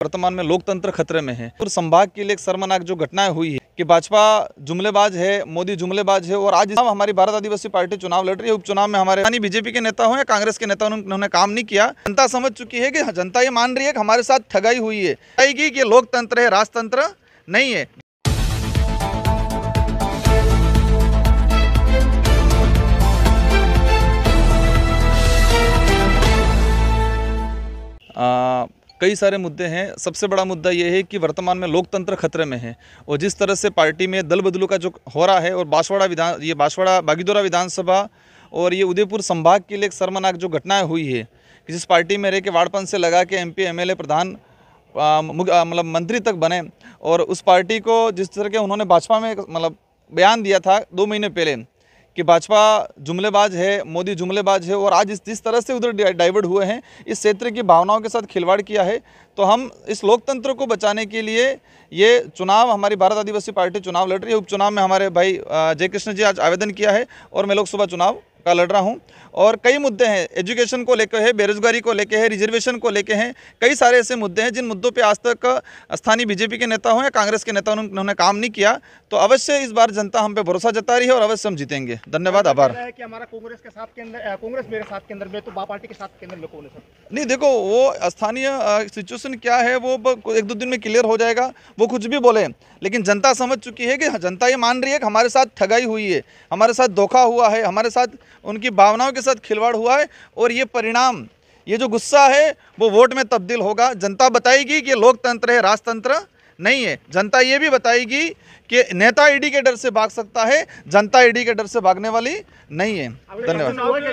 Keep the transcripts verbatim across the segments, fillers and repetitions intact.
वर्तमान में लोकतंत्र खतरे में है। और संभाग के लिए एक शर्मनाक जो घटनाएं हुई है कि भाजपा जुमलेबाज है, मोदी जुमलेबाज है और आज हमारी भारत आदिवासी पार्टी चुनाव लड़ रही है। उपचुनाव में हमारे बीजेपी के नेता हो या कांग्रेस के नेता, उन्होंने काम नहीं किया। जनता समझ चुकी है कि जनता ये मान रही है कि हमारे साथ ठगाई हुई है, कि लोकतंत्र है, राजतंत्र नहीं है। आ, कई सारे मुद्दे हैं। सबसे बड़ा मुद्दा ये है कि वर्तमान में लोकतंत्र खतरे में है और जिस तरह से पार्टी में दल बदलू का जो हो रहा है और बांसवाड़ा विधान ये बांसवाड़ा बागीदोरा विधानसभा और ये उदयपुर संभाग के लिए एक शर्मनाक जो घटनाएं हुई है कि जिस पार्टी में रह के वार्डपन से लगा के एमपी एमएलए प्रधान मतलब मंत्री तक बने और उस पार्टी को जिस तरह के उन्होंने भाजपा में मतलब बयान दिया था दो महीने पहले कि भाजपा जुमलेबाज है, मोदी जुमलेबाज है और आज इस जिस तरह से उधर डाइवर्ट हुए हैं, इस क्षेत्र की भावनाओं के साथ खिलवाड़ किया है। तो हम इस लोकतंत्र को बचाने के लिए ये चुनाव हमारी भारत आदिवासी पार्टी चुनाव लड़ रही है। उपचुनाव में हमारे भाई जयकृष्ण जी आज आवेदन किया है और मैं लोकसभा चुनाव का लड़ रहा हूं और कई मुद्दे हैं, एजुकेशन को लेकर है, बेरोजगारी को लेकर है, रिजर्वेशन को लेकर हैं, कई सारे ऐसे मुद्दे हैं जिन मुद्दों पे आज तक स्थानीय बीजेपी के नेता हो या कांग्रेस के नेता उन्होंने काम नहीं किया। तो अवश्य इस बार जनता हम पे भरोसा जता रही है और अवश्य हम जीतेंगे। धन्यवाद, आभार। है कि हमारा कांग्रेस के साथ के अंदर, कांग्रेस मेरे साथ के अंदर में तो बा पार्टी के साथ के अंदर में कौन है सर? नहीं, देखो वो स्थानीय सिचुएशन क्या है वो एक दो दिन में क्लियर हो जाएगा। वो कुछ भी बोले लेकिन जनता समझ चुकी है कि जनता ये मान रही है कि हमारे साथ ठगाई हुई है, हमारे साथ धोखा हुआ है, हमारे साथ उनकी भावनाओं के साथ खिलवाड़ हुआ है और ये परिणाम, ये जो गुस्सा है वो वोट में तब्दील होगा। जनता बताएगी कि लोकतंत्र है, राजतंत्र नहीं है। जनता ये भी बताएगी कि नेता ईडी के डर से भाग सकता है, जनता ईडी के डर से भागने वाली नहीं है। धन्यवाद।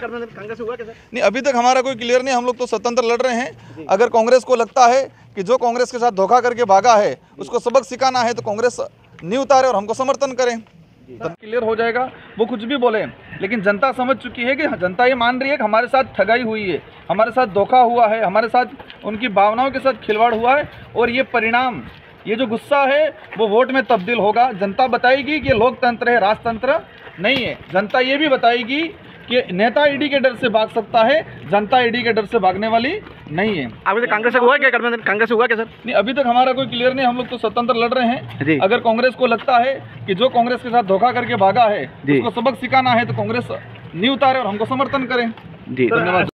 नहीं, अभी तक हमारा कोई क्लियर नहीं, हम लोग तो स्वतंत्र लड़ रहे हैं। अगर कांग्रेस को लगता है कि जो कांग्रेस के साथ धोखा करके भागा है उसको सबक सिखाना है तो कांग्रेस नहीं उतारे और हमको समर्थन करें, तब क्लियर हो जाएगा। वो कुछ भी बोले लेकिन जनता समझ चुकी है कि जनता ये मान रही है कि हमारे साथ ठगाई हुई है, हमारे साथ धोखा हुआ है, हमारे साथ उनकी भावनाओं के साथ खिलवाड़ हुआ है और ये परिणाम, ये जो गुस्सा है वो वोट में तब्दील होगा। जनता बताएगी कि लोकतंत्र है, राजतंत्र नहीं है। जनता ये भी बताएगी कि नेता ईडी के डर से भाग सकता है, जनता ईडी के डर से भागने वाली नहीं है। अभी तक कांग्रेस हुआ क्या? कांग्रेस हुआ क्या सर? नहीं, अभी तक हमारा कोई क्लियर नहीं, हम लोग तो स्वतंत्र लड़ रहे हैं। अगर कांग्रेस को लगता है कि जो कांग्रेस के साथ धोखा करके भागा है उसको सबक सिखाना है तो कांग्रेस नहीं उतारे और हमको समर्थन करें। जी, धन्यवाद।